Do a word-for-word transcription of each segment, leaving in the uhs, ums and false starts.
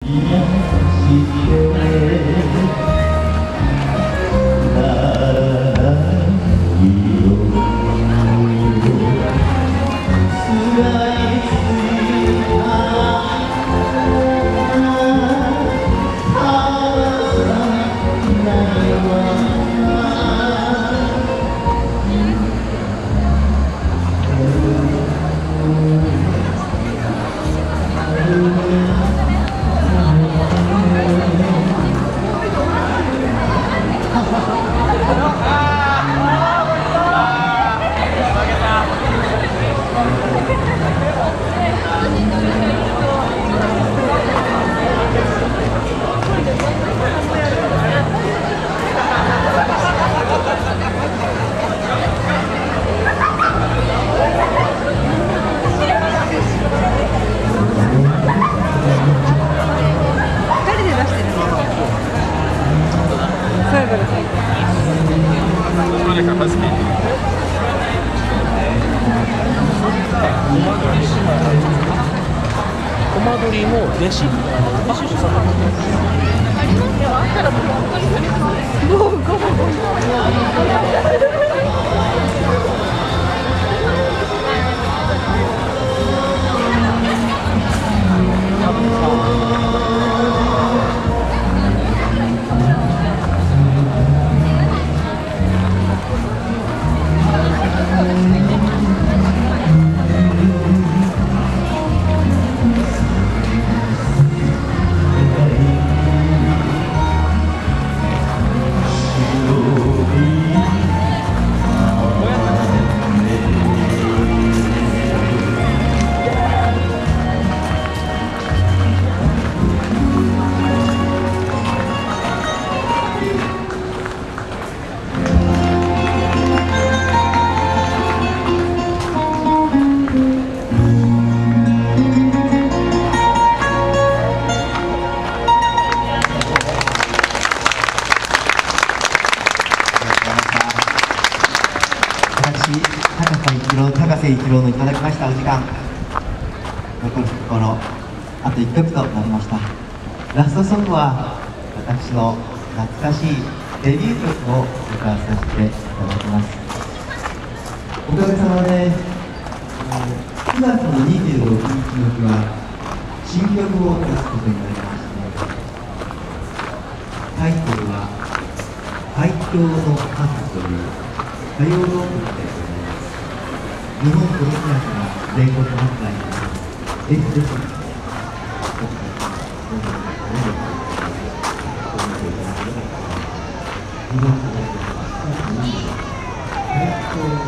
コマ撮りも弟子、弟子主さんなんです高瀬一郎のいただきましたお時間、残るところあといっきょくとなりました。ラストソングは私の懐かしいデビュー曲を歌わさせていただきます。おかげさまでくがつのにじゅうろくにちの日は新曲を出すことになりまして、タイトルは「海峡のカフ」という歌謡ロックで日本プロレスラーが全国発売になり、ぜひぜひ、今回、どうぞ、どうぞ、ご覧いただければと思います。日本プロレスラーに、最高の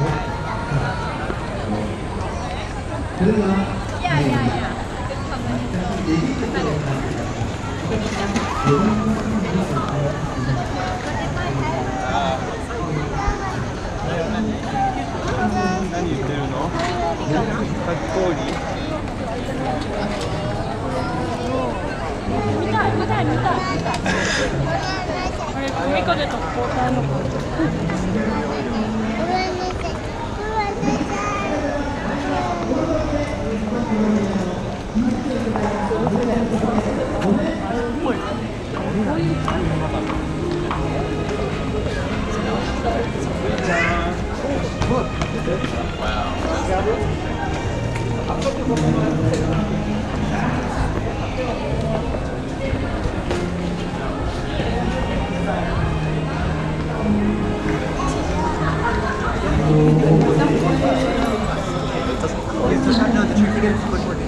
これは、いやいやいや、私、デビュー曲を歌って、よんばんの曲を歌っていただきます。 何言ってるの？かき氷？ 見たい見たい見たい。あれ神風特攻隊の子。 It's just, no, the trick to get it to look like